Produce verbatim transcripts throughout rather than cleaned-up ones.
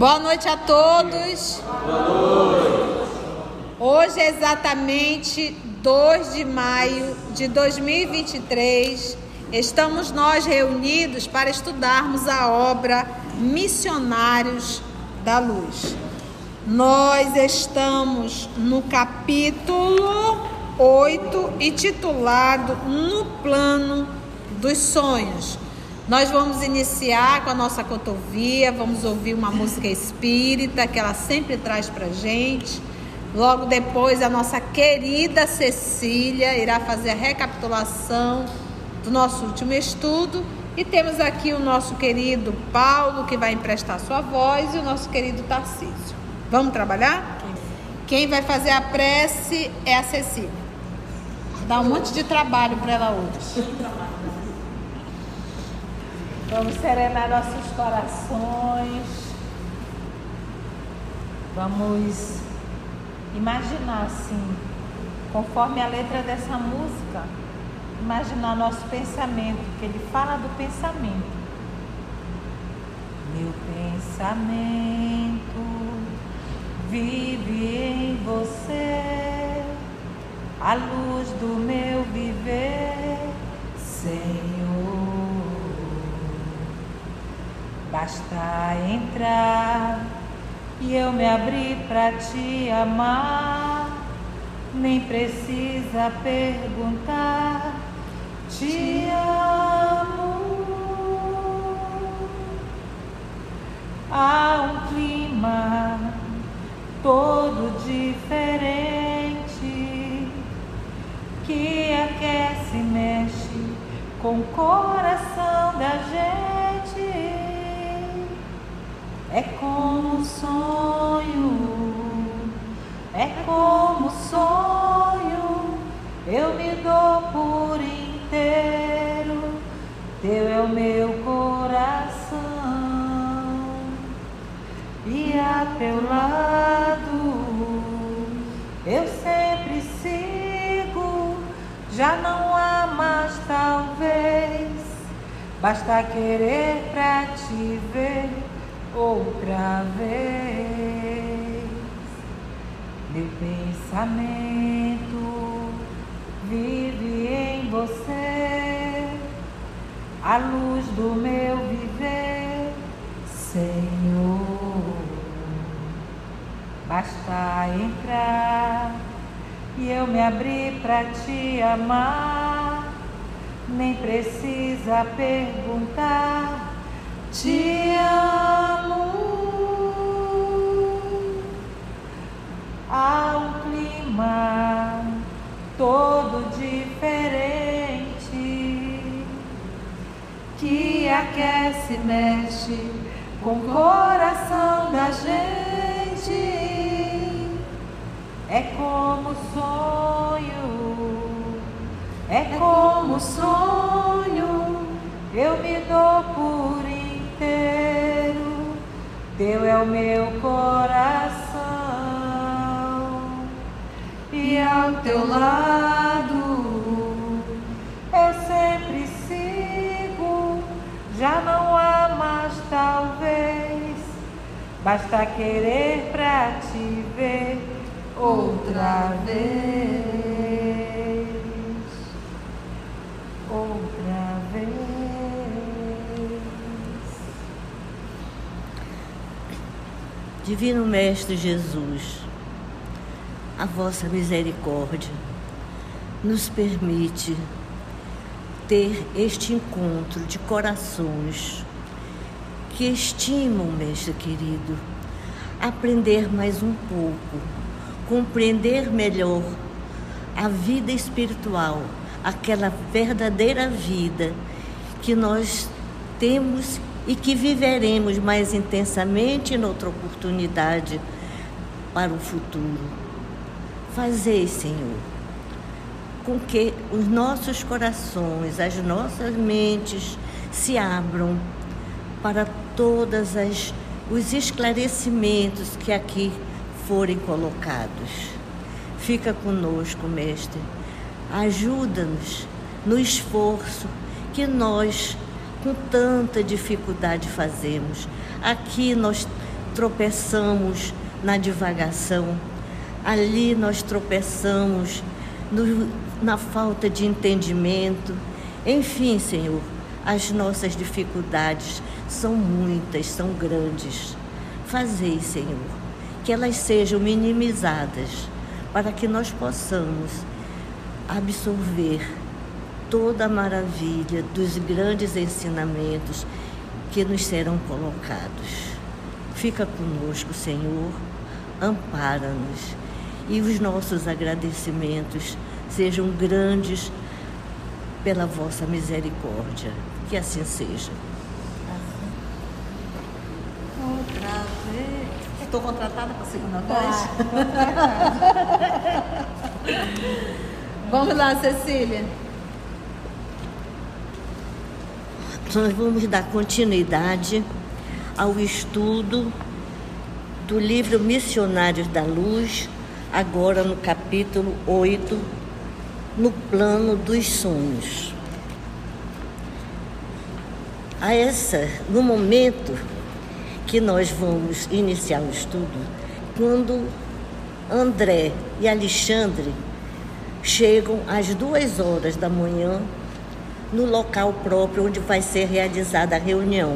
Boa noite a todos. Boa noite. Hoje é exatamente dois de maio de dois mil e vinte e três. Estamos nós reunidos para estudarmos a obra Missionários da Luz. Nós estamos no capítulo oito, intitulado No Plano dos Sonhos. Nós vamos iniciar com a nossa cotovia, vamos ouvir uma música espírita que ela sempre traz para a gente. Logo depois a nossa querida Cecília irá fazer a recapitulação do nosso último estudo. E temos aqui o nosso querido Paulo, que vai emprestar sua voz, e o nosso querido Tarcísio. Vamos trabalhar? Quem vai fazer a prece é a Cecília. Dá um monte de trabalho para ela hoje. Vamos serenar nossos corações. Vamos imaginar assim, conforme a letra dessa música, imaginar nosso pensamento, que ele fala do pensamento. Meu pensamento vive em você, a luz do meu viver, Senhor. Basta entrar e eu me abri para te amar, nem precisa perguntar, te amo. Há um clima todo diferente que aquece e mexe com o coração da gente. É como sonho, é como sonho, eu me dou por inteiro, teu é o meu coração, e a teu lado eu sempre sigo, já não há mais talvez, basta querer pra te ver outra vez. Meu pensamento vive em você, a luz do meu viver, Senhor. Basta entrar e eu me abri pra te amar, nem precisa perguntar, te amo. Há um clima todo diferente que aquece e mexe com o coração da gente. É como sonho, é como sonho, eu me dou por inteiro, teu é o meu coração, e ao teu lado eu sempre sigo, já não há mais talvez, basta querer pra te ver outra vez, outra vez. Divino Mestre Jesus, a vossa misericórdia nos permite ter este encontro de corações que estimam, Mestre querido, aprender mais um pouco, compreender melhor a vida espiritual, aquela verdadeira vida que nós temos e que viveremos mais intensamente em outra oportunidade para o futuro. Fazei, Senhor, com que os nossos corações, as nossas mentes se abram para todas as os esclarecimentos que aqui forem colocados. Fica conosco, Mestre. Ajuda-nos no esforço que nós, com tanta dificuldade, fazemos. Aqui nós tropeçamos na divagação, ali nós tropeçamos no, na falta de entendimento. Enfim, Senhor, as nossas dificuldades são muitas, são grandes. Fazei, Senhor, que elas sejam minimizadas, para que nós possamos absorver toda a maravilha dos grandes ensinamentos que nos serão colocados. Fica conosco, Senhor, ampara-nos, e os nossos agradecimentos sejam grandes pela vossa misericórdia. Que assim seja. Outra vez. Estou contratada para a segunda vez? Vamos lá, Cecília. Nós vamos dar continuidade ao estudo do livro Missionários da Luz, agora no capítulo oito, no plano dos sonhos. A essa, no momento que nós vamos iniciar o estudo, quando André e Alexandre chegam às duas horas da manhã no local próprio onde vai ser realizada a reunião.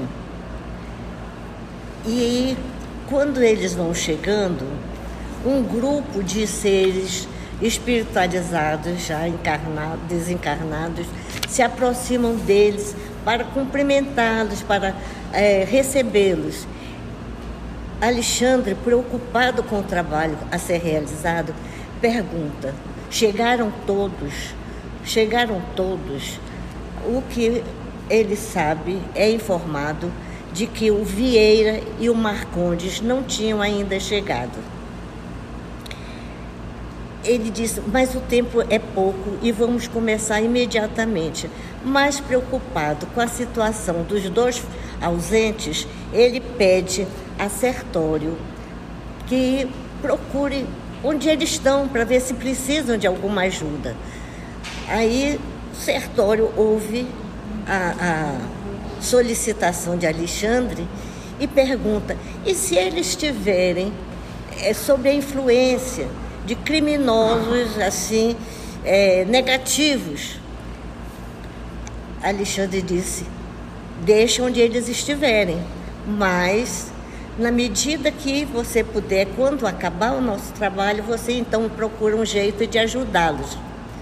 E quando eles vão chegando, um grupo de seres espiritualizados, já encarnados, desencarnados, se aproximam deles para cumprimentá-los, para é, recebê-los. Alexandre, preocupado com o trabalho a ser realizado, pergunta: chegaram todos? Chegaram todos? O que ele sabe, é informado de que o Vieira e o Marcondes não tinham ainda chegado. Ele disse: mas o tempo é pouco e vamos começar imediatamente. Mais preocupado com a situação dos dois ausentes, ele pede a Sertório que procure onde eles estão para ver se precisam de alguma ajuda. Aí Sertório ouve a, a solicitação de Alexandre e pergunta: e se eles estiverem é, sob a influência de criminosos assim é, negativos? Alexandre disse: deixa onde eles estiverem, mas na medida que você puder, quando acabar o nosso trabalho, você então procura um jeito de ajudá-los.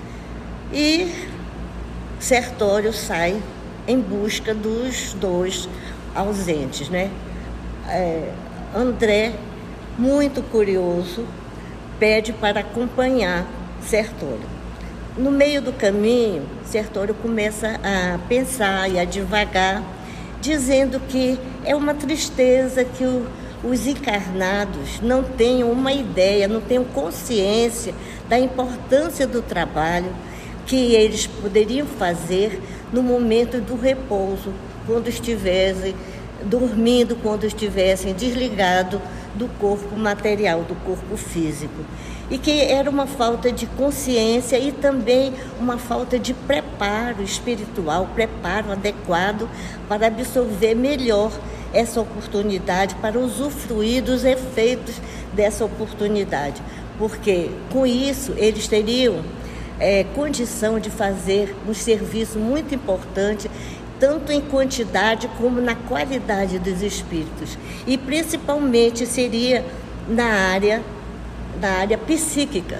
E Sertório sai em busca dos dois ausentes, né? É, André, muito curioso, pede para acompanhar Sertório. No meio do caminho, Sertório começa a pensar e a divagar, dizendo que é uma tristeza que o, os encarnados não tenham uma ideia, não tenham consciência da importância do trabalho que eles poderiam fazer no momento do repouso, quando estivessem dormindo, quando estivessem desligados do corpo material, do corpo físico. E que era uma falta de consciência e também uma falta de preparo espiritual, preparo adequado para absorver melhor essa oportunidade, para usufruir dos efeitos dessa oportunidade. Porque com isso eles teriam é, condição de fazer um serviço muito importante, tanto em quantidade como na qualidade dos espíritos. E principalmente seria na área da área psíquica.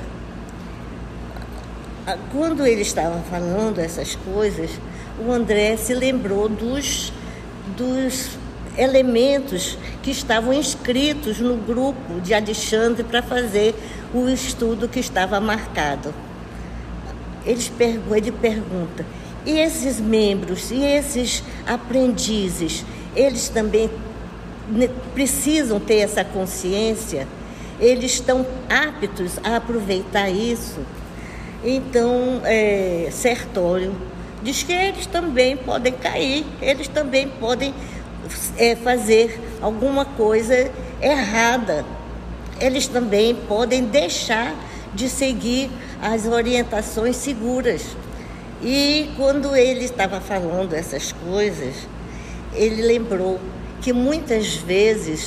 Quando ele estava falando essas coisas, o André se lembrou dos, dos elementos que estavam inscritos no grupo de Alexandre para fazer o estudo que estava marcado. Ele, ele pergunta: e esses membros, e esses aprendizes, eles também precisam ter essa consciência? Eles estão aptos a aproveitar isso? Então, é, Sertório diz que eles também podem cair, eles também podem é, fazer alguma coisa errada. Eles também podem deixar de seguir as orientações seguras. E quando ele estava falando essas coisas, ele lembrou que muitas vezes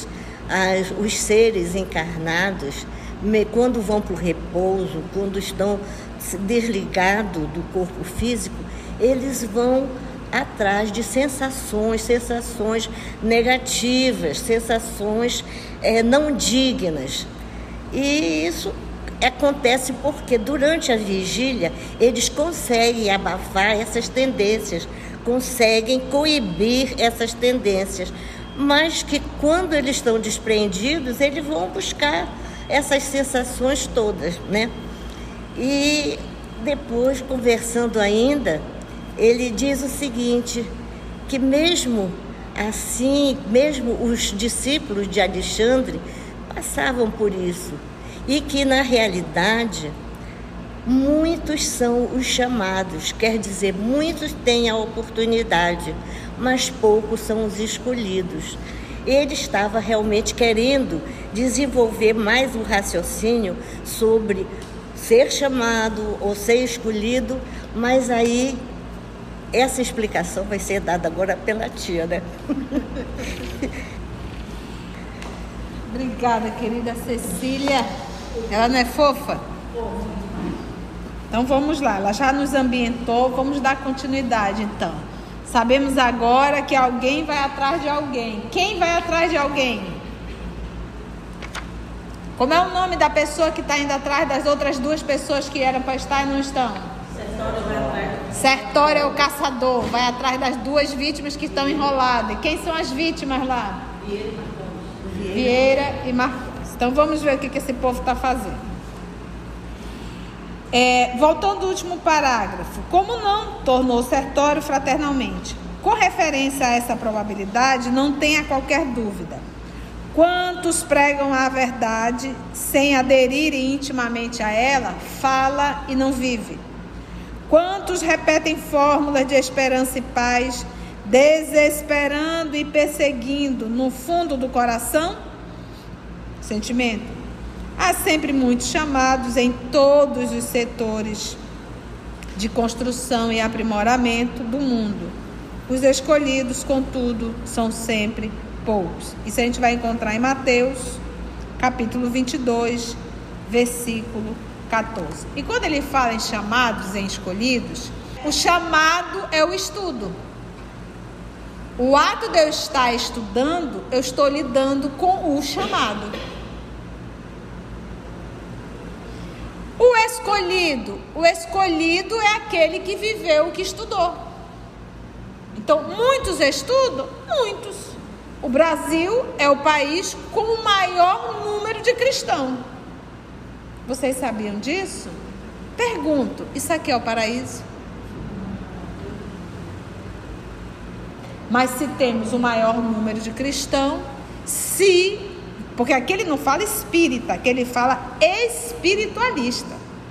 as, os seres encarnados, quando vão para o repouso, quando estão desligados do corpo físico, eles vão atrás de sensações, sensações negativas, sensações é, não dignas. E isso acontece porque durante a vigília eles conseguem abafar essas tendências, conseguem coibir essas tendências, mas que quando eles estão despreendidos, eles vão buscar essas sensações todas, né? E depois, conversando ainda, ele diz o seguinte, que mesmo assim, mesmo os discípulos de Alexandre passavam por isso, e que na realidade muitos são os chamados, quer dizer, muitos têm a oportunidade, mas poucos são os escolhidos. Ele estava realmente querendo desenvolver mais um raciocínio sobre ser chamado ou ser escolhido, mas aí essa explicação vai ser dada agora pela tia, né? Obrigada, querida Cecília. Ela não é fofa? Então vamos lá, ela já nos ambientou, vamos dar continuidade então. Sabemos agora que alguém vai atrás de alguém. Quem vai atrás de alguém? Como é o nome da pessoa que está indo atrás das outras duas pessoas que eram para estar e não estão? Sertório vai atrás. Sertório é o caçador, vai atrás das duas vítimas que estão enroladas. E quem são as vítimas lá? Vieira e Marcos. Vieira e Marcos. Então vamos ver o que, que esse povo está fazendo. É, voltando ao último parágrafo, como não tornou Sertório fraternalmente? Com referência a essa probabilidade, não tenha qualquer dúvida. Quantos pregam a verdade sem aderirem intimamente a ela, fala e não vive? Quantos repetem fórmulas de esperança e paz, desesperando e perseguindo no fundo do coração? Sentimento. Há sempre muitos chamados em todos os setores de construção e aprimoramento do mundo. Os escolhidos, contudo, são sempre poucos. Isso a gente vai encontrar em Mateus, capítulo vinte e dois, versículo quatorze. E quando ele fala em chamados, em escolhidos, o chamado é o estudo. O ato de eu estar estudando, eu estou lidando com o chamado. O escolhido, o escolhido é aquele que viveu o que estudou. Então, muitos estudam? Muitos. O Brasil é o país com o maior número de cristãos. Vocês sabiam disso? Pergunto, isso aqui é o paraíso? Mas se temos o maior número de cristãos, se... Porque aqui ele não fala espírita, aqui ele fala espiritualista.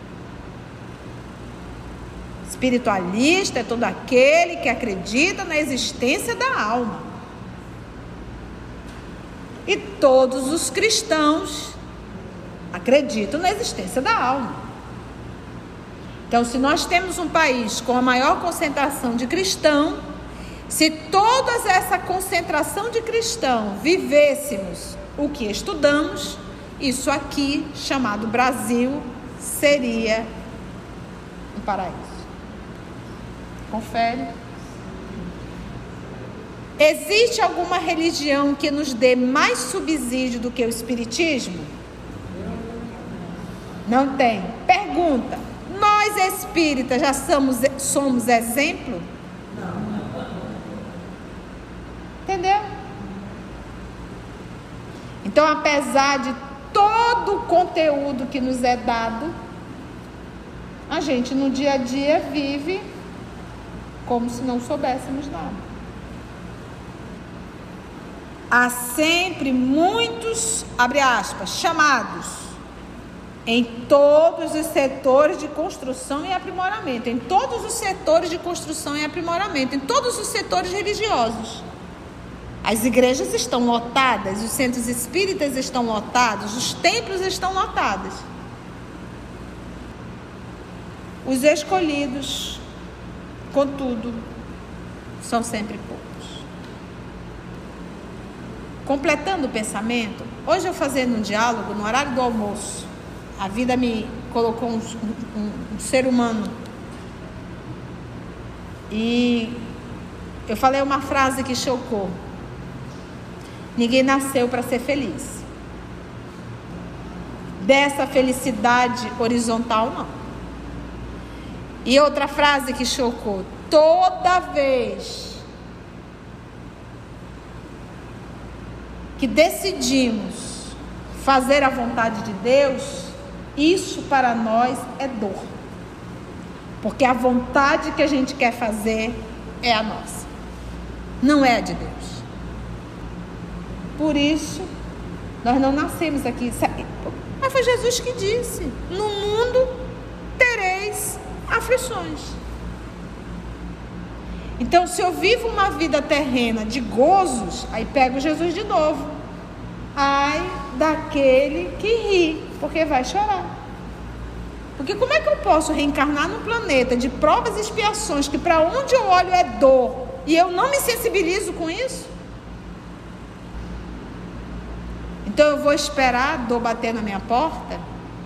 Espiritualista é todo aquele que acredita na existência da alma. E todos os cristãos acreditam na existência da alma. Então, se nós temos um país com a maior concentração de cristãos, se toda essa concentração de cristãos vivêssemos o que estudamos, isso aqui, chamado Brasil, seria um paraíso. Confere. Existe alguma religião que nos dê mais subsídio do que o espiritismo? Não tem. Pergunta: nós espíritas já somos, somos exemplo? Entendeu? Então, apesar de todo o conteúdo que nos é dado, a gente no dia a dia vive como se não soubéssemos nada. Há sempre muitos, abre aspas, chamados em todos os setores de construção e aprimoramento, em todos os setores de construção e aprimoramento, em todos os setores religiosos. As igrejas estão lotadas, os centros espíritas estão lotados, os templos estão lotados. Os escolhidos, contudo, são sempre poucos. completando o pensamento, hoje eu fazendo um diálogo no horário do almoço, a vida me colocou um, um, um ser humano, e eu falei uma frase que chocou: ninguém nasceu para ser feliz. Dessa felicidade horizontal, não. E outra frase que chocou: toda vez que decidimos fazer a vontade de Deus, isso para nós é dor. Porque a vontade que a gente quer fazer é a nossa, não é a de Deus. Por isso, nós não nascemos aqui. Mas foi Jesus que disse: no mundo tereis aflições. Então, se eu vivo uma vida terrena de gozos, aí pego Jesus de novo. Ai daquele que ri, porque vai chorar. Porque como é que eu posso reencarnar num planeta de provas e expiações, que para onde eu olho é dor, e eu não me sensibilizo com isso? Então eu vou esperar a dor bater na minha porta?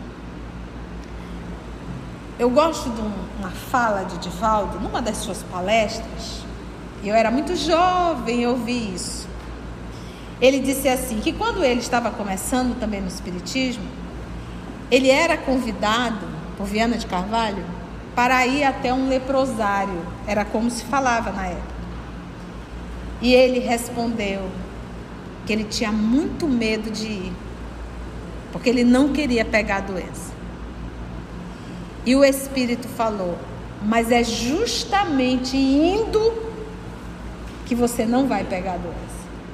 Eu gosto de uma fala de Divaldo, numa das suas palestras, eu era muito jovem, eu ouvi isso. Ele disse assim, que quando ele estava começando também no Espiritismo, ele era convidado por Viana de Carvalho para ir até um leprosário, era como se falava na época. E ele respondeu que ele tinha muito medo de ir, porque ele não queria pegar a doença. E o Espírito falou: mas é justamente indo que você não vai pegar a doença.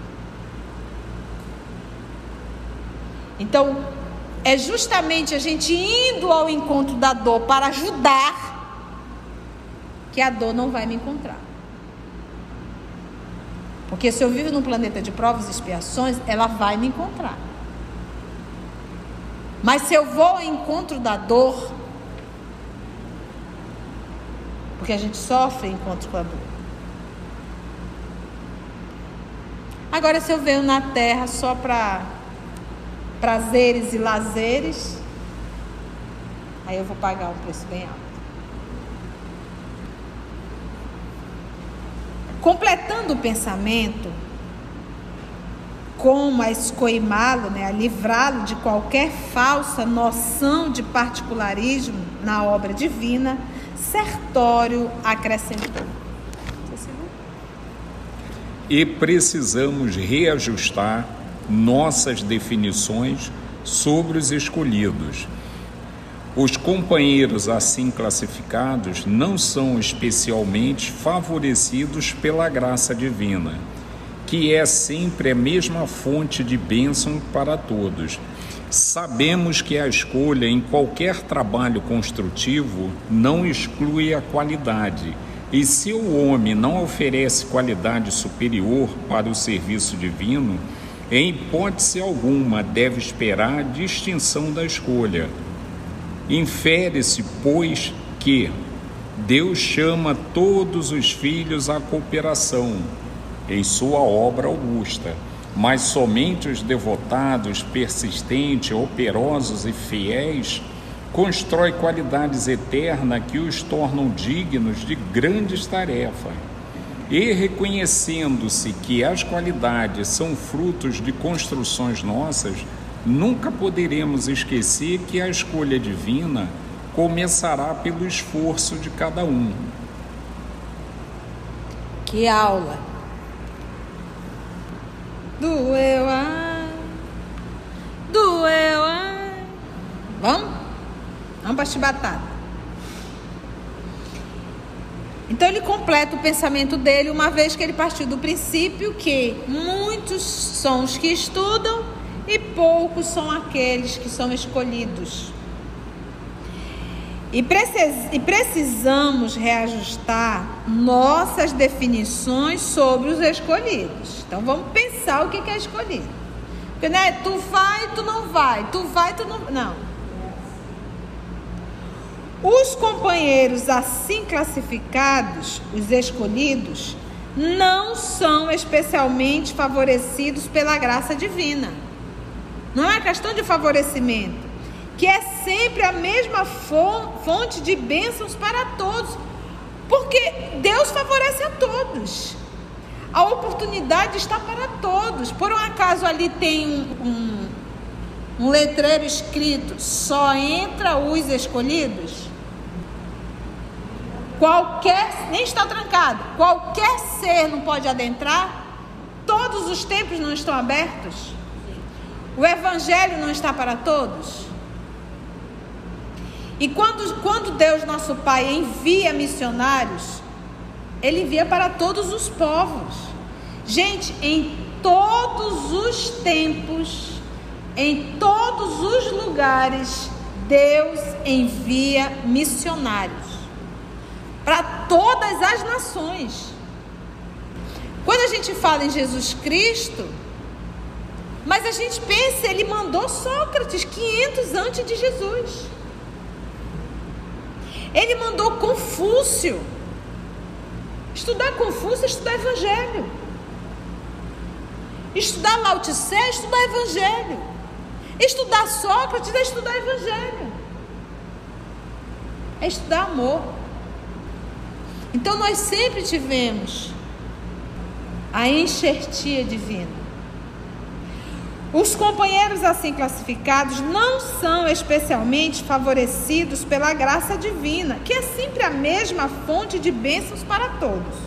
Então, é justamente a gente indo ao encontro da dor para ajudar, que a dor não vai me encontrar. Porque se eu vivo num planeta de provas e expiações, ela vai me encontrar. Mas se eu vou ao encontro da dor, porque a gente sofre encontro com a dor. Agora, se eu venho na Terra só para prazeres e lazeres, aí eu vou pagar um preço bem alto. Completando o pensamento, como a escoimá-lo, né, a livrá-lo de qualquer falsa noção de particularismo na obra divina, Sertório acrescentou. E precisamos reajustar nossas definições sobre os escolhidos. Os companheiros assim classificados não são especialmente favorecidos pela graça divina, que é sempre a mesma fonte de bênção para todos. Sabemos que a escolha em qualquer trabalho construtivo não exclui a qualidade, e se o homem não oferece qualidade superior para o serviço divino, em hipótese alguma deve esperar a distinção da escolha. Infere-se, pois, que Deus chama todos os filhos à cooperação em sua obra augusta, mas somente os devotados, persistentes, operosos e fiéis constrói qualidades eternas que os tornam dignos de grandes tarefas. E reconhecendo-se que as qualidades são frutos de construções nossas, nunca poderemos esquecer que a escolha divina começará pelo esforço de cada um. Que aula! Doeu, ai, doeu, ai. Vamos? Vamos para a chibatada. Então ele completa o pensamento dele, uma vez que ele partiu do princípio que muitos são os que estudam e poucos são aqueles que são escolhidos. E, precis, e precisamos reajustar nossas definições sobre os escolhidos. Então vamos pensar o que é escolhido. Porque, né, tu vai, tu não vai, tu vai, tu não... Não. Os companheiros assim classificados, os escolhidos, não são especialmente favorecidos pela graça divina. Não é questão de favorecimento, que é sempre a mesma fonte de bênçãos para todos, porque Deus favorece a todos. A oportunidade está para todos. Por um acaso ali tem um, um, um letreiro escrito: só entra os escolhidos? Qualquer, nem está trancado, qualquer ser não pode adentrar? Todos os templos não estão abertos? O evangelho não está para todos? E quando, quando Deus, nosso Pai, envia missionários, Ele envia para todos os povos. Gente, em todos os tempos, em todos os lugares, Deus envia missionários para todas as nações. Quando a gente fala em Jesus Cristo, mas a gente pensa, Ele mandou Sócrates quinhentos antes de Jesus. Ele mandou Confúcio. Estudar Confúcio é estudar Evangelho. Estudar Lao Tse é estudar Evangelho. Estudar Sócrates é estudar Evangelho. É estudar amor. Então nós sempre tivemos a enxertia divina. Os companheiros assim classificados não são especialmente favorecidos pela graça divina, que é sempre a mesma fonte de bênçãos para todos.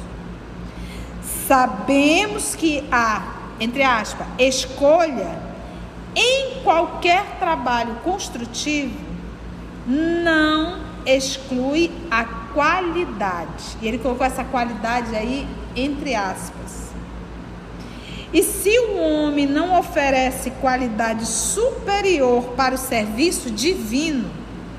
Sabemos que há, entre aspas, escolha em qualquer trabalho construtivo não exclui a qualidade. E ele colocou essa qualidade aí entre aspas. E se o homem não oferece qualidade superior para o serviço divino,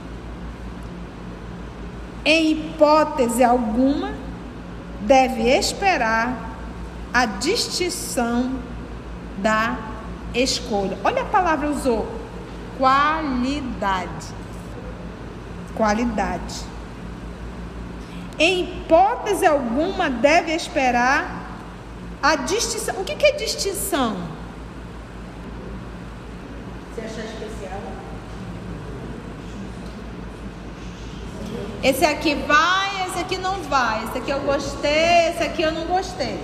em hipótese alguma, deve esperar a distinção da escolha. Olha a palavra usou, qualidade. Qualidade. Em hipótese alguma, deve esperar a distinção. O que, que é distinção? Você achar especial? Esse aqui vai, esse aqui não vai. Esse aqui eu gostei, esse aqui eu não gostei.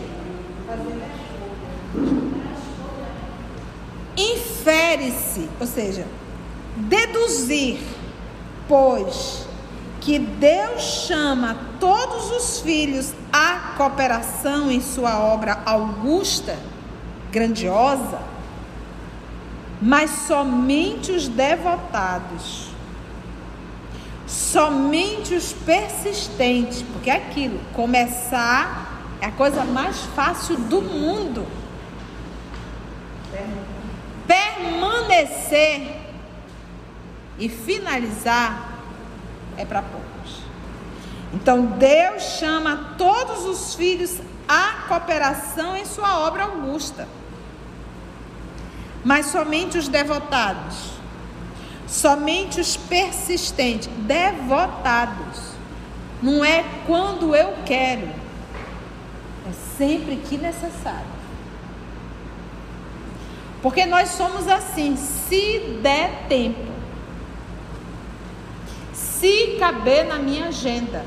Infere-se, ou seja, deduzir, pois que Deus chama todos os filhos à cooperação em sua obra augusta, grandiosa, mas somente os devotados, somente os persistentes, porque é aquilo, começar é a coisa mais fácil do mundo. Permanecer e finalizar é para poucos. Então Deus chama todos os filhos à cooperação em sua obra augusta, mas somente os devotados, somente os persistentes, devotados. Não é quando eu quero, é sempre que necessário. Porque nós somos assim, se der tempo. Se caber na minha agenda.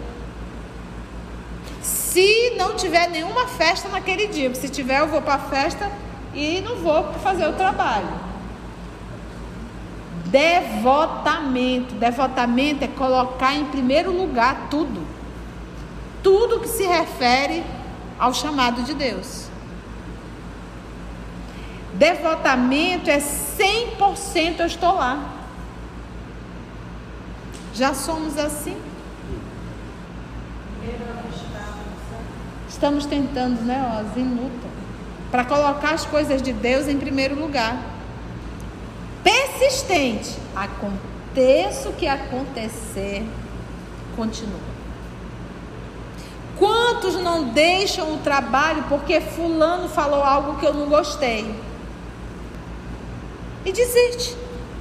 Se não tiver nenhuma festa naquele dia. Se tiver, eu vou para a festa e não vou fazer o trabalho. Devotamento. Devotamento é colocar em primeiro lugar tudo. Tudo que se refere ao chamado de Deus. Devotamento é cem por cento eu estou lá. Já somos assim? Estamos tentando, né, ó, em luta, para colocar as coisas de Deus em primeiro lugar. Persistente. Aconteça o que acontecer, continua. Quantos não deixam o trabalho porque fulano falou algo que eu não gostei? E desiste.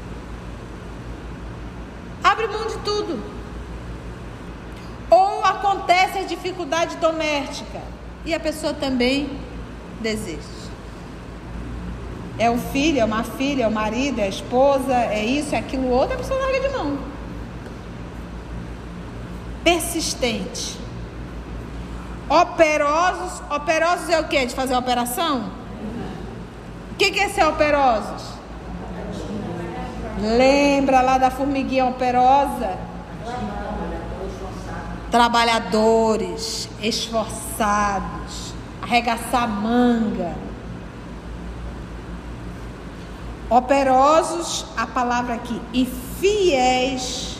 Abre mão de tudo. Ou acontece a dificuldade doméstica e a pessoa também desiste. É um filho, é uma filha, é o marido, é a esposa, é isso, é aquilo outro, a pessoa larga de mão. Persistente. Operosos. Operosos é o quê? De fazer a operação? O que que é ser operosos? Lembra lá da formiguinha operosa? Trabalhadores, esforçados, arregaçar a manga. Operosos, a palavra aqui, e fiéis.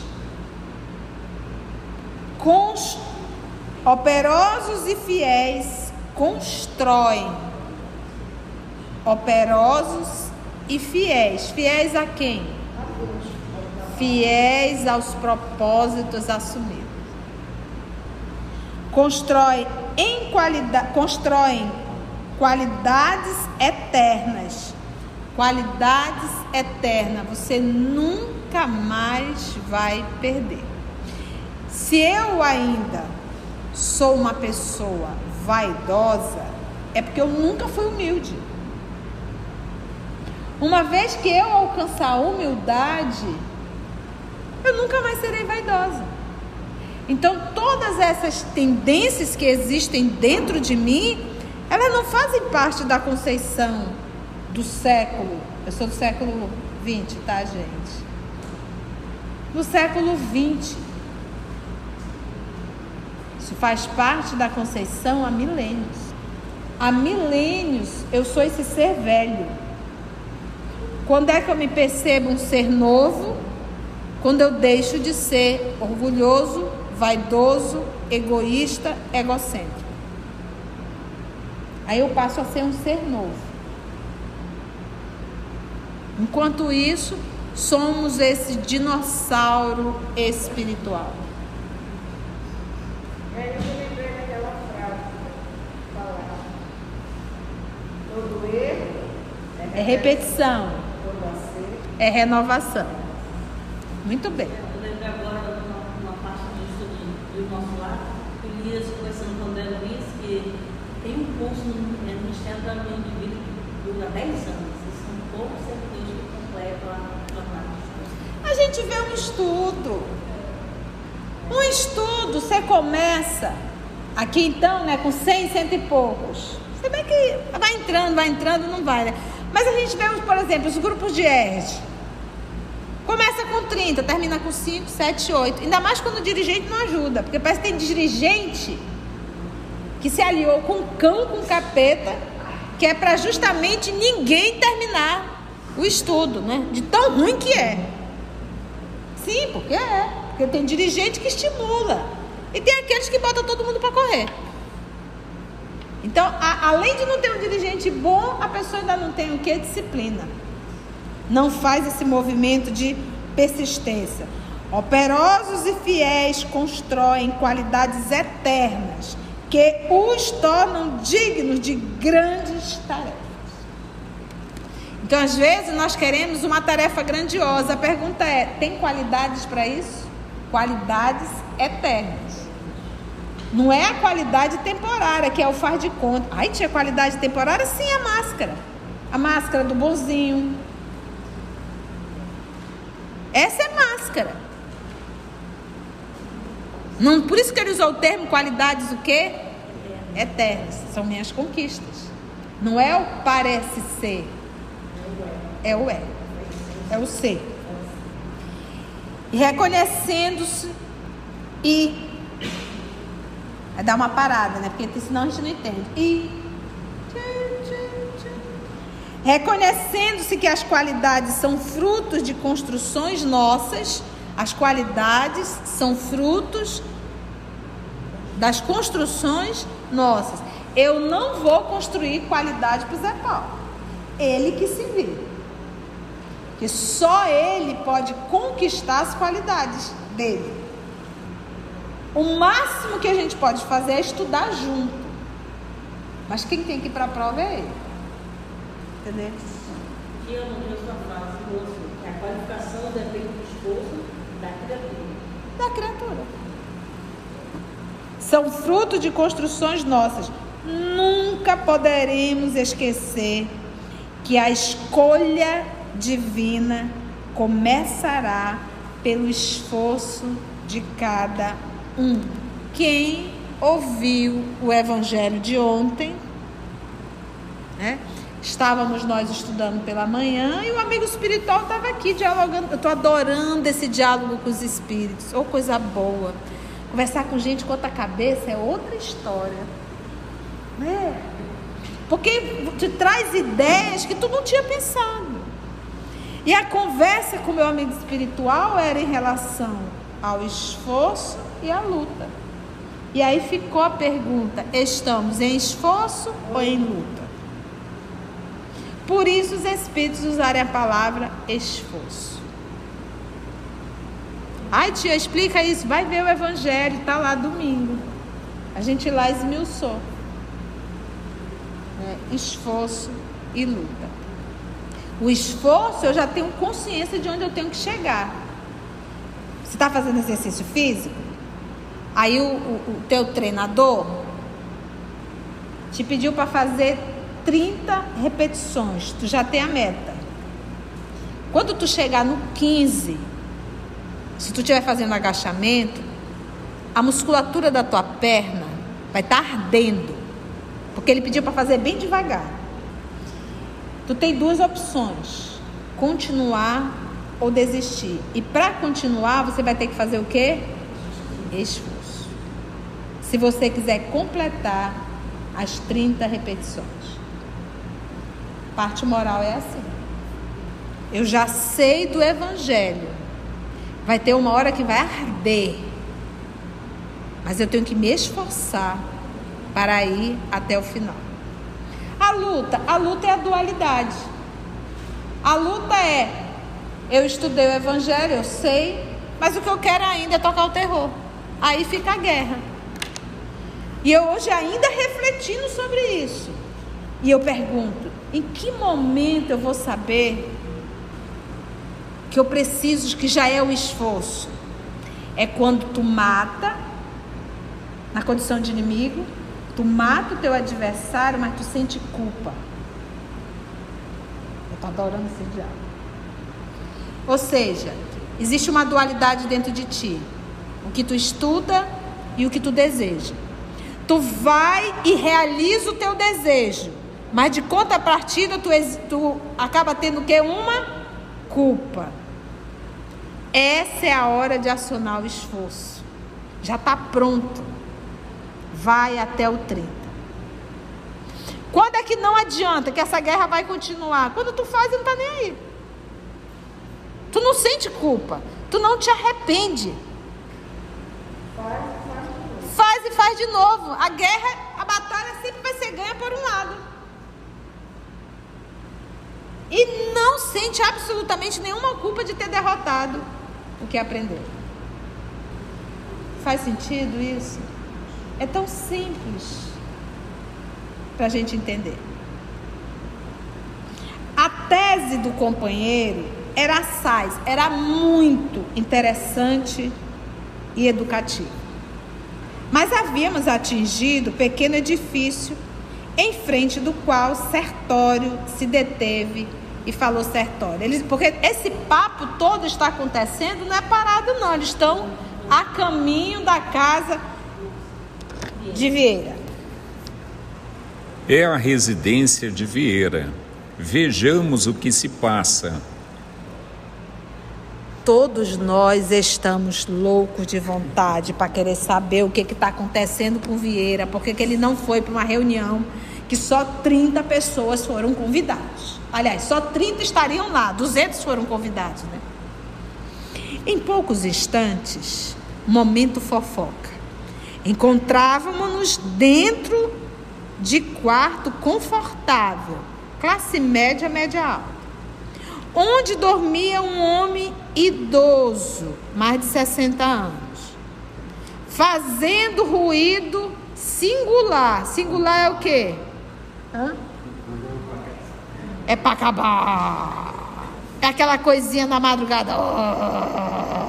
Cons, operosos e fiéis constroem. Operosos e fiéis. Fiéis a quem? Fiéis aos propósitos assumidos. Constroem em qualidade, constroem qualidades eternas. Qualidades eternas. Você nunca mais vai perder. Se eu ainda sou uma pessoa vaidosa, é porque eu nunca fui humilde. Uma vez que eu alcançar a humildade, eu nunca mais serei vaidosa. Então, todas essas tendências que existem dentro de mim, elas não fazem parte da conceição do século. Eu sou do século vinte, tá, gente? Do século vinte. Isso faz parte da conceição há milênios. Há milênios eu sou esse ser velho. Quando é que eu me percebo um ser novo? Quando eu deixo de ser orgulhoso, vaidoso, egoísta, egocêntrico. Aí eu passo a ser um ser novo. Enquanto isso, somos esse dinossauro espiritual. E aí eu me lembrei daquela frase falada: todo erro É repetição, todo acerto. é renovação. Muito bem. Eu lembro agora uma, uma parte disso do, do nosso lado, o Elias conversando com o André Luiz, que tem um curso no, é, no Ministério da União de Vida que dura dez anos. E são poucos servidores que completam a jornada de curso. A gente vê um estudo. Um estudo, você começa aqui então, né, com cem, cento e poucos. Você vê que vai entrando, vai entrando, não vai, né? Mas a gente vê, por exemplo, os grupos de E R G. Começa com trinta, termina com cinco, sete, oito. Ainda mais quando o dirigente não ajuda. Porque parece que tem dirigente que se aliou com cão, com capeta, que é para justamente ninguém terminar o estudo, né? De tão ruim que é. Sim, porque é. Porque tem dirigente que estimula. E tem aqueles que botam todo mundo para correr. Então, a, além de não ter um dirigente bom, a pessoa ainda não tem o quê? Disciplina. Não faz esse movimento de persistência. Operosos e fiéis constroem qualidades eternas que os tornam dignos de grandes tarefas. Então, às vezes, nós queremos uma tarefa grandiosa. A pergunta é, tem qualidades para isso? Qualidades eternas. Não é a qualidade temporária, que é o faz de conta. Ai, tinha qualidade temporária? Sim, a máscara. A máscara do bonzinho. Essa é máscara. Não, por isso que ele usou o termo qualidades o quê? Eternas. São minhas conquistas. Não é o parece ser. É o é. É o ser. E reconhecendo-se e... Vai dar uma parada, né? Porque senão a gente não entende. E... Reconhecendo-se que as qualidades são frutos de construções nossas, as qualidades são frutos das construções nossas. Eu não vou construir qualidade para o Zé Paulo. Ele que se vira. Que só ele pode conquistar as qualidades dele. O máximo que a gente pode fazer é estudar junto. Mas quem tem que ir para a prova é ele. Entendeu? E eu não tenho essa frase, moço, que a qualificação depende do esforço da criatura. Da criatura. São fruto de construções nossas. nunca poderemos esquecer que a escolha divina começará pelo esforço de cada um. Quem ouviu o evangelho de ontem, né? Estávamos nós estudando pela manhã e o amigo espiritual estava aqui dialogando. Eu estou adorando esse diálogo com os espíritos. Ou coisa boa. Conversar com gente com outra cabeça é outra história, né? Porque te traz ideias que tu não tinha pensado. E a conversa com o meu amigo espiritual era em relação ao esforço e à luta. E aí ficou a pergunta: estamos em esforço ou em luta? Por isso os espíritos usarem a palavra esforço. Ai, tia, explica isso. Vai ver o evangelho, está lá domingo. A gente lá esmiuçou. É, esforço e luta. O esforço, eu já tenho consciência de onde eu tenho que chegar. Você está fazendo exercício físico? Aí o, o, o teu treinador te pediu para fazer trinta repetições. Tu já tem a meta. Quando tu chegar no quinze, se tu estiver fazendo agachamento, a musculatura da tua perna vai estar ardendo, porque ele pediu para fazer bem devagar. Tu tem duas opções: continuar ou desistir. E para continuar, você vai ter que fazer o quê? Esforço. Se você quiser completar as trinta repetições. Parte moral é assim. Eu já sei do evangelho. Vai ter uma hora que vai arder. Mas eu tenho que me esforçar para ir até o final. A luta, a luta é a dualidade. A luta é: eu estudei o evangelho, eu sei, mas o que eu quero ainda é tocar o terror. Aí fica a guerra. E eu hoje ainda refletindo sobre isso. E eu pergunto: em que momento eu vou saber que eu preciso, que já é o esforço? É quando tu mata, na condição de inimigo, tu mata o teu adversário, mas tu sente culpa. Eu estou adorando esse diálogo. Ou seja, existe uma dualidade dentro de ti. O que tu estuda e o que tu deseja. Tu vai e realiza o teu desejo, mas de contrapartida tu, tu acaba tendo o quê? Uma culpa. Essa é a hora de acionar o esforço. Já está pronto. Vai até o trinta. Quando é que não adianta, que essa guerra vai continuar? Quando tu faz e não está nem aí. Tu não sente culpa. Tu não te arrepende. Faz e faz de novo. A guerra, a batalha sempre vai ser ganha por um lado. E não sente absolutamente nenhuma culpa de ter derrotado o que aprendeu. Faz sentido isso? É tão simples para a gente entender. A tese do companheiro era assaz, era muito interessante e educativa. Mas havíamos atingido pequeno edifício em frente do qual Sertório se deteve e falou Sertório. Eles, porque esse papo todo está acontecendo, não é parado não, eles estão a caminho da casa de Vieira. É a residência de Vieira. Vejamos o que se passa. Todos nós estamos loucos de vontade para querer saber o que está acontecendo com Vieira, porque que ele não foi para uma reunião que só trinta pessoas foram convidadas. Aliás, só trinta estariam lá, duzentos foram convidados, né? Em poucos instantes, momento fofoca. Encontrávamos-nos dentro de quarto confortável, classe média, média alta, onde dormia um homem idoso, mais de sessenta anos, fazendo ruído singular. Singular é o quê? Hã? É para acabar. É aquela coisinha na madrugada.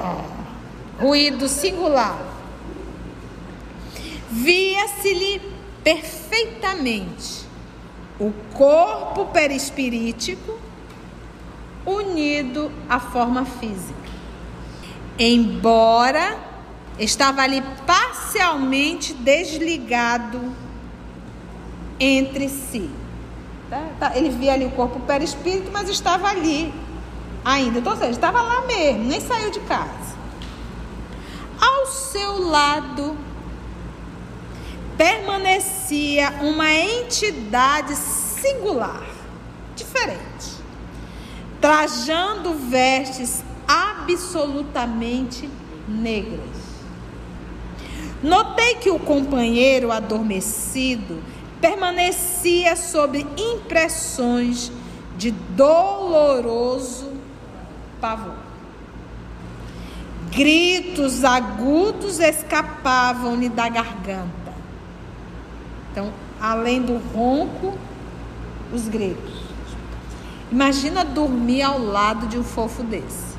Oh, ruído singular. Via-se-lhe perfeitamente o corpo perispirítico unido à forma física. Embora estava ali parcialmente desligado entre si. Ele via ali o corpo perispírito, mas estava ali ainda. Então, ou seja, estava lá mesmo, nem saiu de casa. Ao seu lado permanecia uma entidade singular, diferente, trajando vestes absolutamente negras. Notei que o companheiro adormecido permanecia sob impressões de doloroso pavor. Gritos agudos escapavam-lhe da garganta. Então, além do ronco, os gritos. Imagina dormir ao lado de um fofo desse.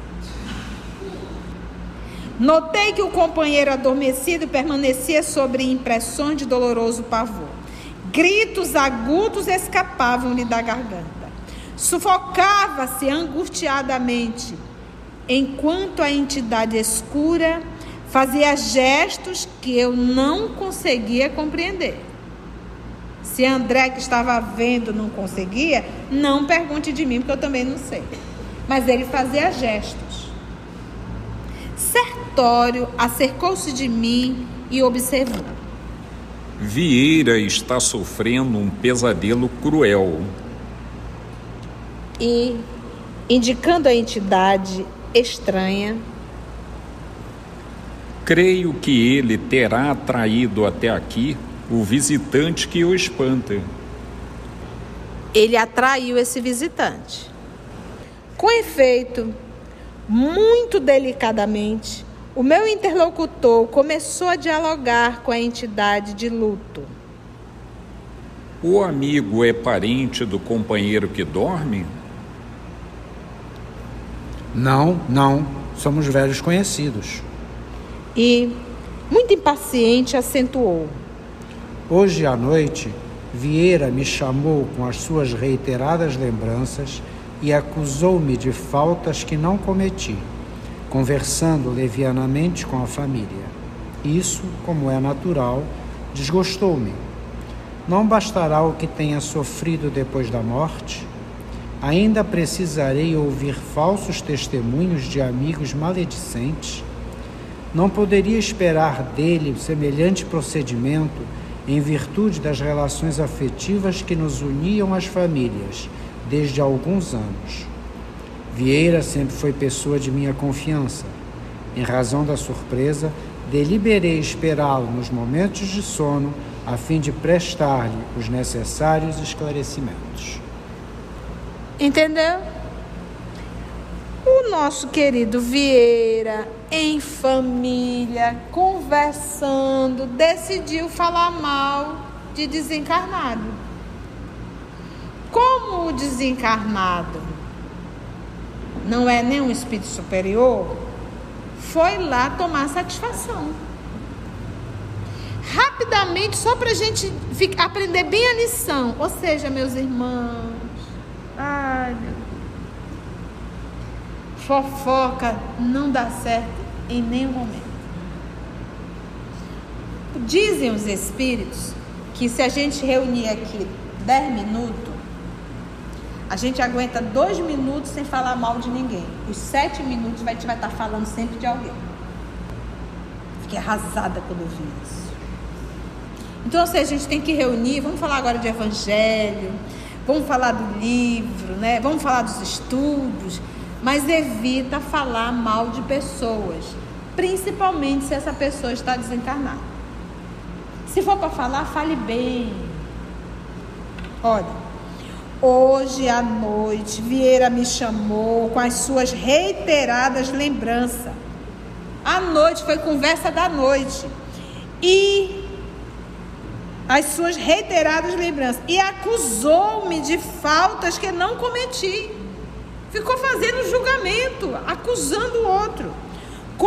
Notei que o companheiro adormecido permanecia sobre impressões de doloroso pavor. Gritos agudos escapavam-lhe da garganta. Sufocava-se angustiadamente, enquanto a entidade escura fazia gestos que eu não conseguia compreender. Se André, que estava vendo, não conseguia, não pergunte de mim, porque eu também não sei. Mas ele fazia gestos. Sertório acercou-se de mim e observou. Vieira está sofrendo um pesadelo cruel. E, indicando a entidade estranha, creio que ele terá atraído até aqui o visitante que o espanta. Ele atraiu esse visitante. Com efeito, muito delicadamente, o meu interlocutor começou a dialogar com a entidade de luto. O amigo é parente do companheiro que dorme? Não, não. Somos velhos conhecidos. E, muito impaciente, acentuou. Hoje à noite, Vieira me chamou com as suas reiteradas lembranças e acusou-me de faltas que não cometi, conversando levianamente com a família. Isso, como é natural, desgostou-me. Não bastará o que tenha sofrido depois da morte? Ainda precisarei ouvir falsos testemunhos de amigos maledicentes? Não poderia esperar dele semelhante procedimento em virtude das relações afetivas que nos uniam às famílias desde alguns anos. Vieira sempre foi pessoa de minha confiança. Em razão da surpresa, deliberei esperá-lo nos momentos de sono a fim de prestar-lhe os necessários esclarecimentos. Entendeu? O nosso querido Vieira, em família, conversando, decidiu falar mal de desencarnado. Como o desencarnado não é nenhum espírito superior, foi lá tomar satisfação. Rapidamente, só para a gente ficar, aprender bem a lição. Ou seja, meus irmãos, ai meu Deus, fofoca não dá certo em nenhum momento. Dizem os espíritos que se a gente reunir aqui dez minutos, a gente aguenta dois minutos sem falar mal de ninguém. Os sete minutos a gente vai estar falando sempre de alguém. Fiquei arrasada quando eu vi isso. Então, se a gente tem que reunir, vamos falar agora de evangelho, vamos falar do livro, né? Vamos falar dos estudos, mas evita falar mal de pessoas, principalmente se essa pessoa está desencarnada. Se for para falar, fale bem. Olha, hoje à noite, Vieira me chamou com as suas reiteradas lembranças. À noite, foi conversa da noite. E as suas reiteradas lembranças. E acusou-me de faltas que não cometi. Ficou fazendo julgamento, acusando o outro.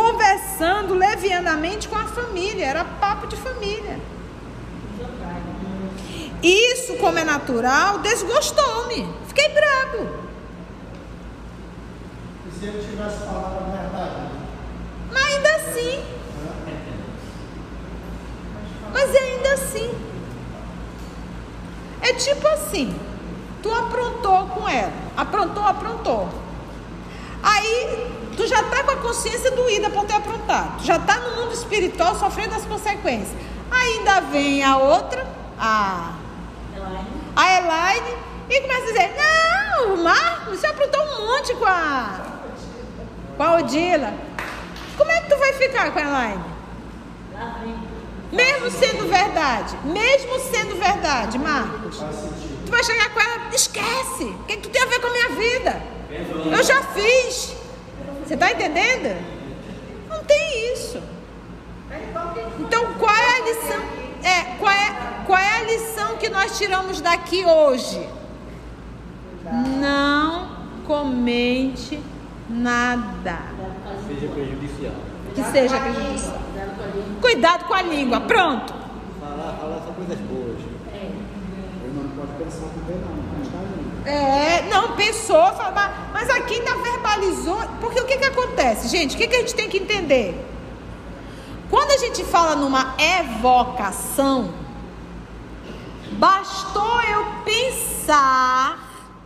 Conversando levianamente com a família. Era papo de família. isso, como é natural, desgostou-me. Fiquei bravo. E se ele tivesse falado a verdade? Mas ainda assim. Mas ainda assim. É tipo assim, tu aprontou com ela. Aprontou, aprontou. Aí, tu já tá com a consciência doída por ter aprontado. Tu já tá no mundo espiritual sofrendo as consequências. Ainda vem a outra, a, a Elaine, e começa a dizer, não, o Marcos, você aprontou um monte com a, com a Odila. Como é que tu vai ficar com a Elaine? Mesmo sendo verdade, mesmo sendo verdade, Marcos, tu vai chegar com ela, esquece, o que, que tu tem a ver com a minha vida? Eu já fiz. Você tá entendendo? Não tem isso. Então qual é a lição? É, qual é, qual é a lição que nós tiramos daqui hoje? Não comente nada Seja prejudicial. que seja prejudicial. Cuidado com a língua, pronto. Falar, falar só coisas boas. Ele não pode pensar também não, mas tá lindo. É, não pensou, fala, mas aqui ainda verbalizou. Porque o que que acontece, gente? O que que a gente tem que entender? Quando a gente fala numa evocação, bastou eu pensar,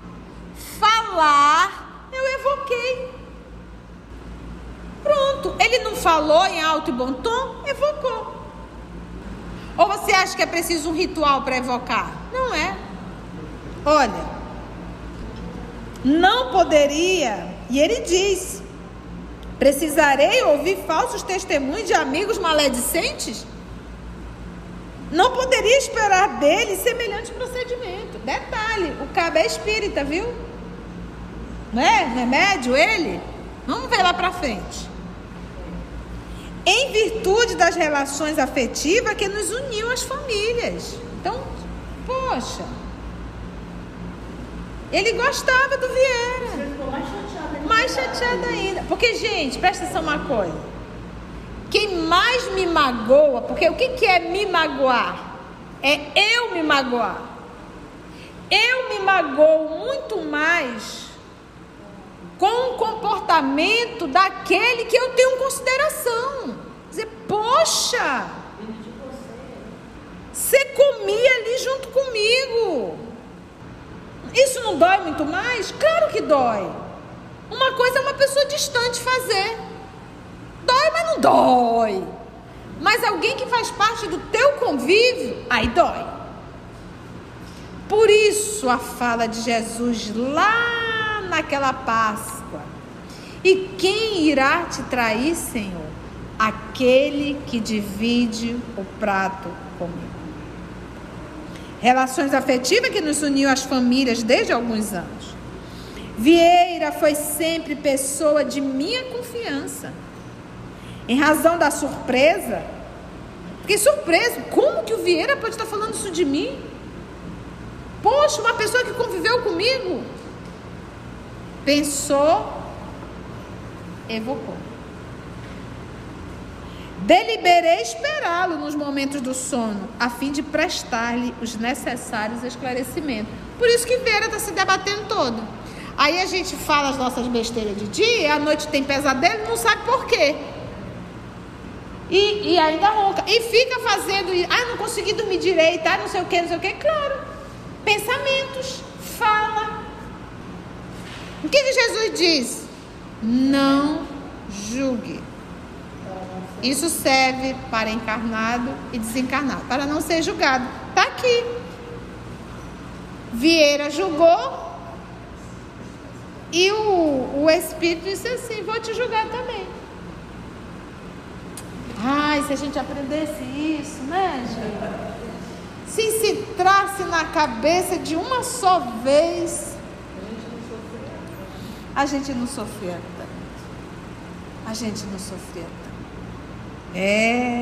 falar, eu evoquei. Pronto, ele não falou em alto e bom tom, evocou. Ou você acha que é preciso um ritual para evocar? Não é. Olha, não poderia, e ele diz, precisarei ouvir falsos testemunhos de amigos maledicentes? Não poderia esperar dele semelhante procedimento. Detalhe, o cabo é espírita, viu? Não é? Remédio ele? Vamos ver lá pra frente. Em virtude das relações afetivas que nos uniam às famílias. Então, poxa, ele gostava do Vieira. Você ficou mais chateada. Mais chateada ainda. Porque, gente, presta atenção uma coisa. Quem mais me magoa, porque o que, que é me magoar? É eu me magoar. Eu me magoo muito mais com o comportamento daquele que eu tenho consideração. Dizer, poxa, você comia ali junto comigo. Isso não dói muito mais? Claro que dói. Uma coisa é uma pessoa distante fazer. Dói, mas não dói. Mas alguém que faz parte do teu convívio, aí dói. Por isso a fala de Jesus lá naquela Páscoa. E quem irá te trair, Senhor? Aquele que divide o prato comigo. Relações afetivas que nos uniu às famílias desde alguns anos. Vieira foi sempre pessoa de minha confiança. Em razão da surpresa, fiquei surpreso. Como que o Vieira pode estar falando isso de mim? Poxa, uma pessoa que conviveu comigo. Pensou, evocou. Deliberei esperá-lo nos momentos do sono, a fim de prestar-lhe os necessários esclarecimentos. Por isso que Vieira está se debatendo todo. Aí a gente fala as nossas besteiras de dia, e à noite tem pesadelo, não sabe por quê. E, e ainda ronca. E fica fazendo, ah, não consegui dormir direito, ah, não sei o que, não sei o que. Claro, pensamentos, fala. O que, que Jesus diz? Não julgue. Isso serve para encarnado e desencarnado, para não ser julgado. Está aqui. Vieira julgou e o, o Espírito disse assim, vou te julgar também. Ai, se a gente aprendesse isso, né, gente? Se se entrasse na cabeça de uma só vez, a gente não sofria tanto. A gente não sofria tanto. É.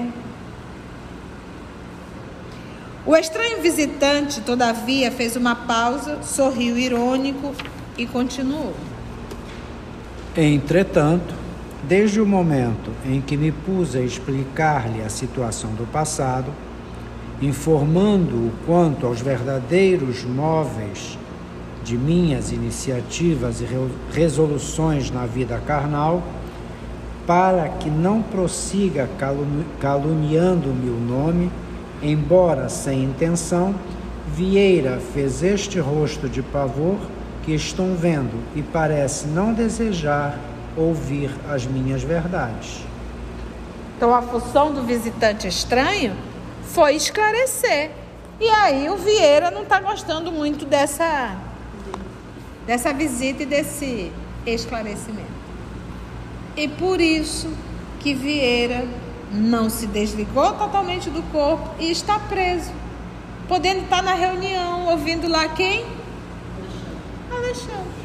O estranho visitante, todavia, fez uma pausa, sorriu irônico e continuou. Entretanto, desde o momento em que me pus a explicar-lhe a situação do passado, informando-o quanto aos verdadeiros móveis de minhas iniciativas e resoluções na vida carnal, para que não prossiga caluni- caluniando o meu nome, embora sem intenção, Vieira fez este rosto de pavor que estão vendo e parece não desejar ouvir as minhas verdades. Então a função do visitante estranho foi esclarecer. E aí o Vieira não está gostando muito dessa, dessa visita e desse esclarecimento. E por isso que Vieira não se desligou totalmente do corpo e está preso, podendo estar na reunião, ouvindo lá quem? Alexandre.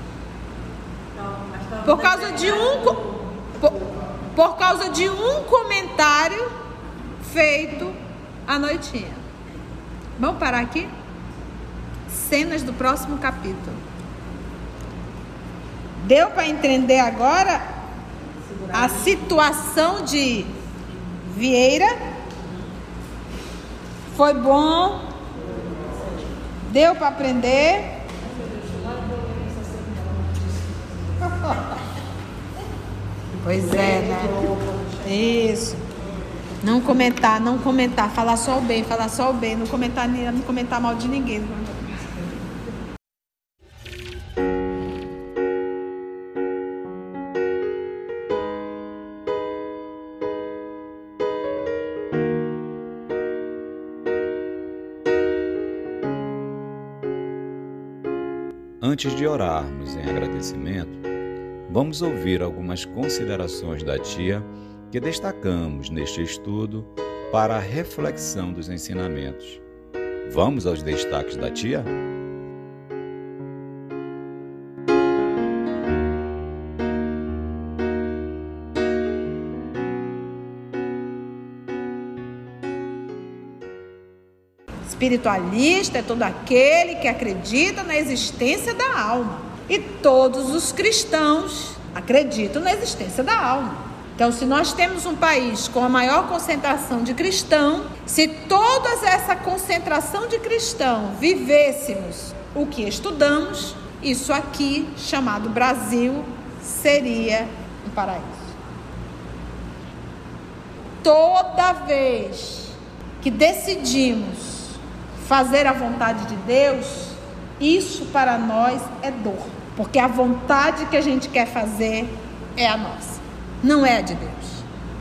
Por causa de um por, por causa de um comentário feito à noitinha. Vamos parar aqui? Cenas do próximo capítulo. Deu para entender agora a situação de Vieira? Foi bom? Deu para aprender? Pois é, né? Isso. Não comentar, não comentar, falar só o bem, falar só o bem, não comentar, não comentar mal de ninguém. Antes de orarmos em agradecimento, vamos ouvir algumas considerações da tia que destacamos neste estudo para a reflexão dos ensinamentos. Vamos aos destaques da tia? Espiritualista é todo aquele que acredita na existência da alma. E todos os cristãos acreditam na existência da alma. Então, se nós temos um país com a maior concentração de cristãos, se toda essa concentração de cristãos vivêssemos o que estudamos, isso aqui, chamado Brasil, seria um paraíso. Toda vez que decidimos fazer a vontade de Deus, isso para nós é dor, porque a vontade que a gente quer fazer é a nossa, não é a de Deus.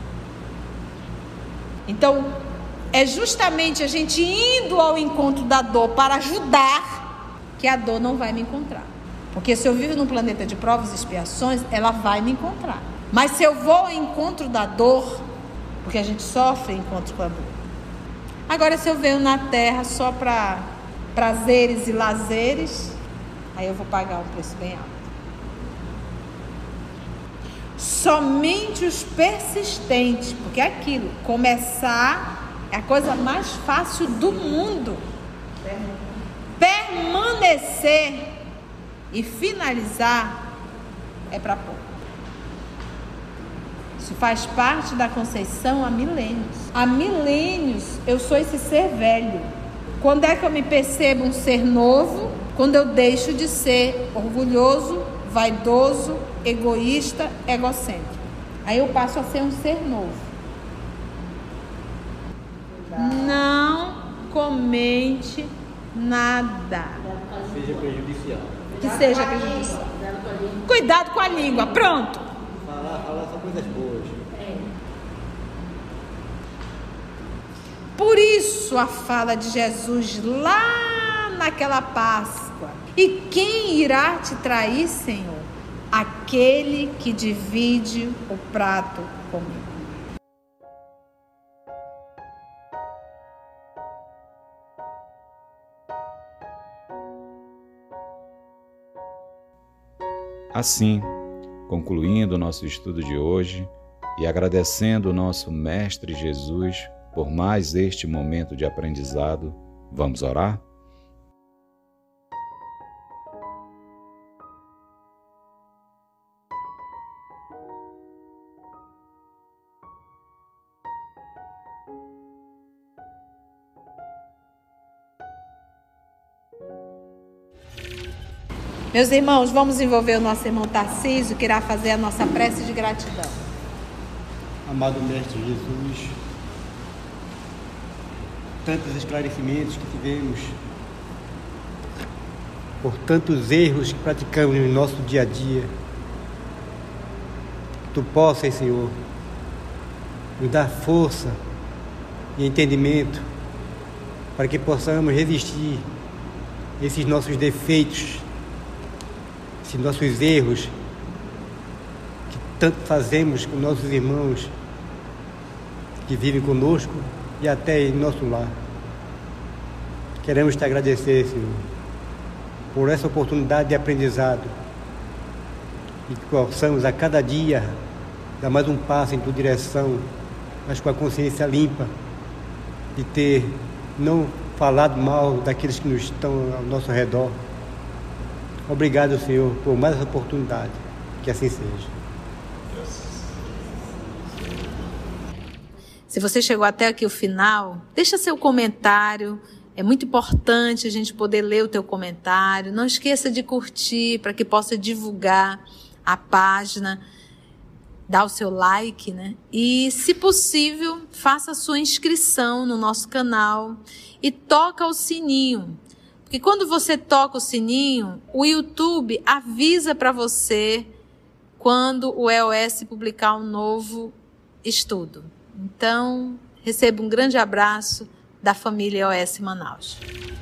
Então, é justamente a gente indo ao encontro da dor para ajudar, que a dor não vai me encontrar. Porque se eu vivo num planeta de provas e expiações, ela vai me encontrar. Mas se eu vou ao encontro da dor, porque a gente sofre encontro com a dor. Agora, se eu venho na terra só para prazeres e lazeres, aí eu vou pagar um preço bem alto. Somente os persistentes, porque é aquilo, começar é a coisa mais fácil do mundo. Permanecer e finalizar é para pouco. Isso faz parte da Conceição há milênios. Há milênios eu sou esse ser velho. Quando é que eu me percebo um ser novo? Quando eu deixo de ser orgulhoso, vaidoso, egoísta, egocêntrico. Aí eu passo a ser um ser novo. Não comente nada Que seja prejudicial. que seja prejudicial. Cuidado com a língua. Pronto. Falar, falar só coisas boas. Por isso a fala de Jesus lá naquela Páscoa. E quem irá te trair, Senhor? Aquele que divide o prato comigo. Assim, concluindo o nosso estudo de hoje e agradecendo o nosso Mestre Jesus por mais este momento de aprendizado, vamos orar? Meus irmãos, vamos envolver o nosso irmão Tarcísio, que irá fazer a nossa prece de gratidão. Amado Mestre Jesus, tantos esclarecimentos que tivemos, por tantos erros que praticamos no nosso dia a dia, que Tu possas, Senhor, nos dar força e entendimento para que possamos resistir a esses nossos defeitos, esses nossos erros que tanto fazemos com nossos irmãos que vivem conosco e até em nosso lar. Queremos te agradecer, Senhor, por essa oportunidade de aprendizado e que possamos a cada dia dar mais um passo em tua direção, mas com a consciência limpa de ter não falado mal daqueles que nos estão ao nosso redor. Obrigado, Senhor, por mais essa oportunidade. Que assim seja. Se você chegou até aqui o final, deixa seu comentário. É muito importante a gente poder ler o teu comentário. Não esqueça de curtir para que possa divulgar a página. Dá o seu like, né? E, se possível, faça a sua inscrição no nosso canal e toca o sininho. Porque quando você toca o sininho, o YouTube avisa para você quando o E O S publicar um novo estudo. Então, receba um grande abraço da família E O S Manaus.